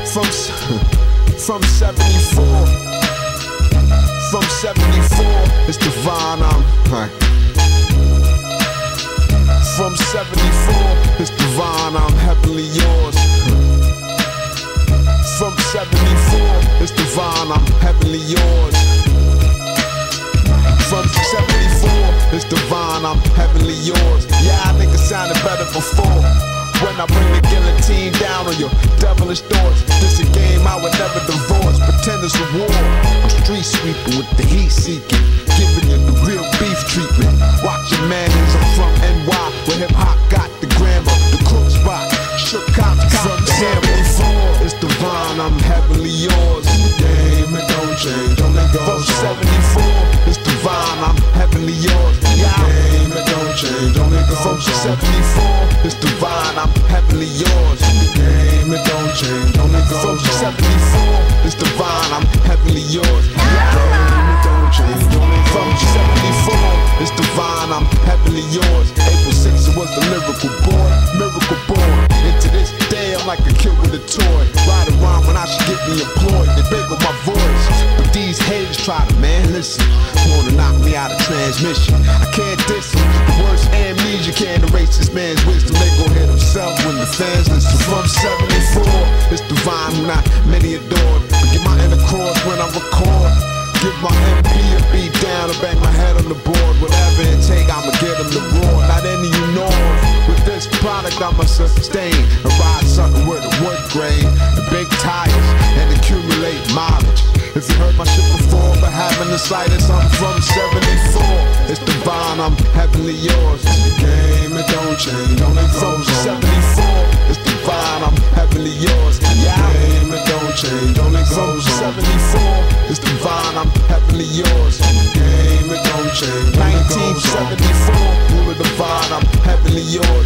From 74, it's divine, I'm From 74, it's divine, I'm heavenly yours. From 74, it's divine, I'm heavenly yours. From 74, it's divine, I'm heavenly yours. Yeah, niggas sounded better before. When I bring the guillotine down on your devilish thoughts. This a game I would never divorce. Pretend it's a war. I'm street sweeping with the heat seeking, giving you the real beef treatment. Watch your manners, I'm from NY, where hip hop got the grammar, the crook spot. Shook cops from 74, it's divine, I'm heavenly yours. The game, it don't change, don't let go. From 74, it's divine, I'm heavenly yours. The game, it don't change, don't let go. From 74, it's divine, I'm heavenly yours. The game, it don't change, don't let go. From 74, it's divine, I'm heavenly yours. The game, it don't change, don't let go. From 74, it's divine, I'm heavenly yours. April 6th, it was the lyrical boy, miracle born. Into this day, I'm like a kid with a toy. Ride around when I should get me employed. They big with my voice, but these haters try to, man, listen. Wanna knock me out of transmission. I can't diss them. The worst amnesia can't erase this man's wisdom. They gon' hit himself when the fans listen. From 74, it's divine who not many adore. But get my inner chords when I record. Give my MP a beat down and bang my head on the board. Whatever it take, I'ma get them to roar. Not any you know. With this product, I'ma sustain and ride something with a wood grain and big tires and accumulate mileage. If you heard my shit before, but having the slightest, I'm from 74. It's divine, I'm heavenly yours. The game, it don't change, don't let go. From 74, it's divine, I'm heavenly yours. The game, it don't change, don't let go. From 74, it's divine, I'm heavenly yours. The game, it don't change, 1974, you were divine, I'm heavenly yours.